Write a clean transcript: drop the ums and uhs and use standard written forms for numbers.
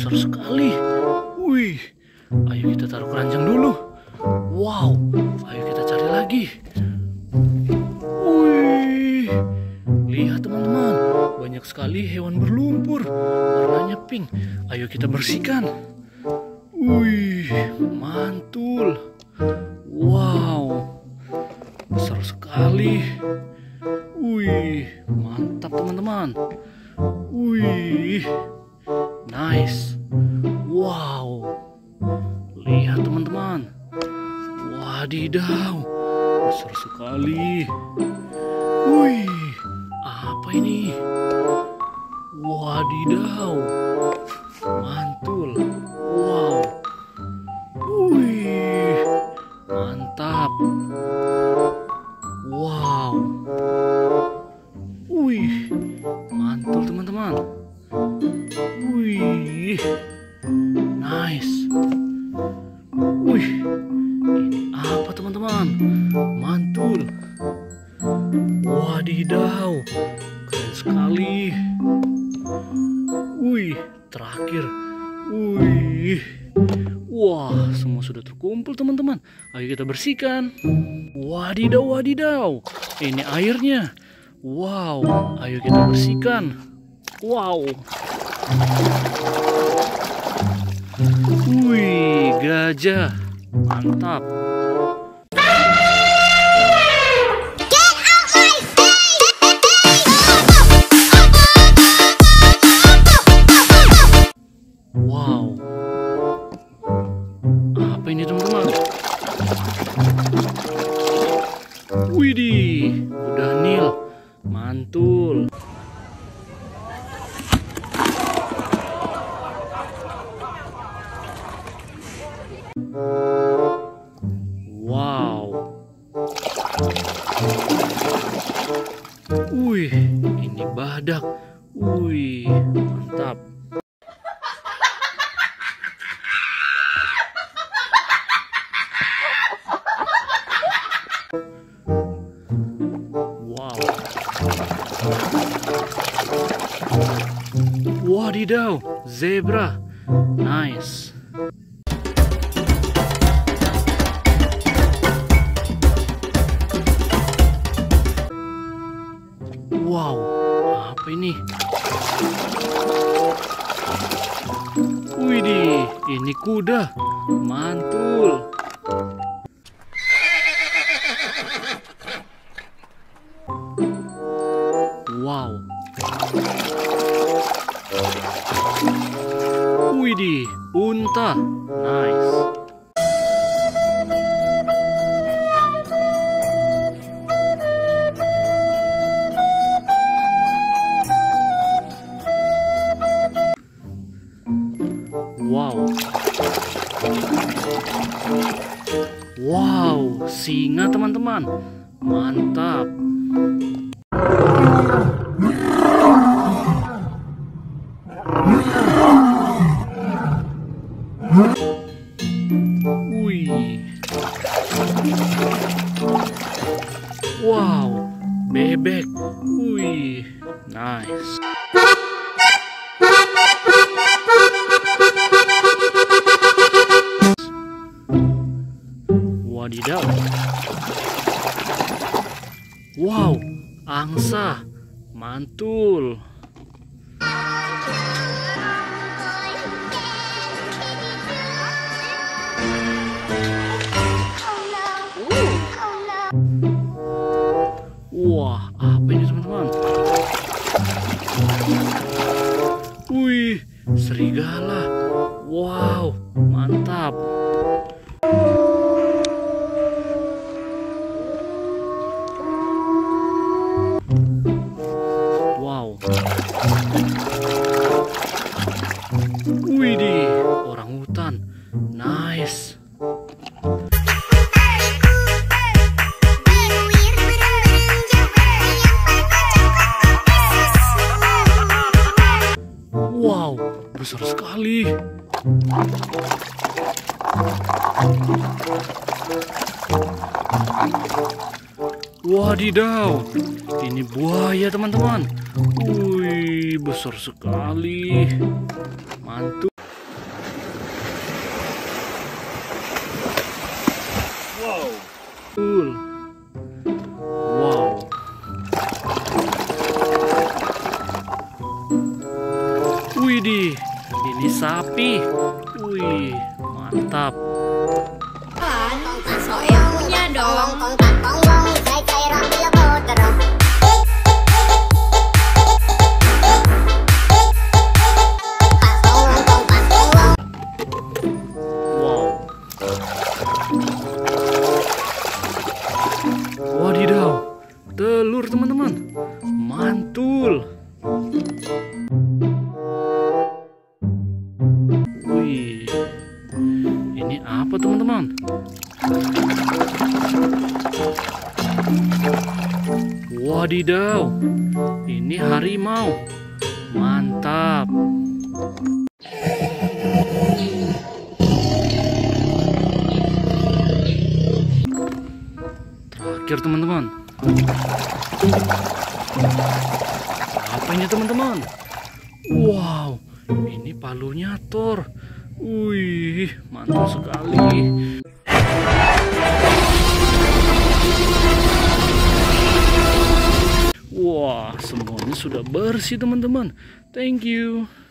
besar sekali. Wih, ayo kita taruh keranjang dulu. Wow, ayo kita cari lagi. Wih, lihat teman-teman, banyak sekali hewan berlumpur, warnanya pink. Ayo kita bersihkan. Wih, mantul. Wow, besar sekali. Wih, mantap teman-teman. Wih, nice. Wow, lihat teman-teman. Wadidaw, besar sekali. Wih, apa ini? Wadidaw, mantul. Wow, wih, mantap. Wow, wih, mantul teman-teman. Wih, nice. Wih, ini apa teman-teman? Mantul. Wadidaw, keren sekali. Wih, terakhir. Wih, wah, semua sudah terkumpul teman-teman. Ayo kita bersihkan. Wadidaw, wadidaw, ini airnya. Wow, ayo kita bersihkan. Wow. Wih, gajah. Mantap. Wow. Apa ini teman-teman? Widih, udah Nil. Mantul. Wow. Wih, ini badak. Wih, mantap. Wow. Wadidaw, zebra. Nice. Wow, apa ini? Widih, ini kuda. Mantul. Wow. Widih, unta. Nice. Wow. Wow, singa teman-teman. Mantap. Wih. Wow, bebek. Wih, nice. Wadidaw. Wow, angsa. Mantul. Wah, apa ini teman-teman? Wih, serigala. Wow, mantap. Wow. Widih, orang hutan. Nice. Wow, besar sekali. Wadidaw, ini buaya teman-teman. Wih, besar sekali. Mantul. Ini sapi. Wih, mantap. Sok yang punya dong. Wow. Wadidaw, telur teman-teman. Mantul. Wih, ini apa teman-teman? Wadidaw, ini harimau. Mantap. Terakhir teman-teman. Apa ini teman-teman? Wow, ini palunya Thor. Wih, mantul sekali. Wah, semuanya sudah bersih teman-teman. Thank you.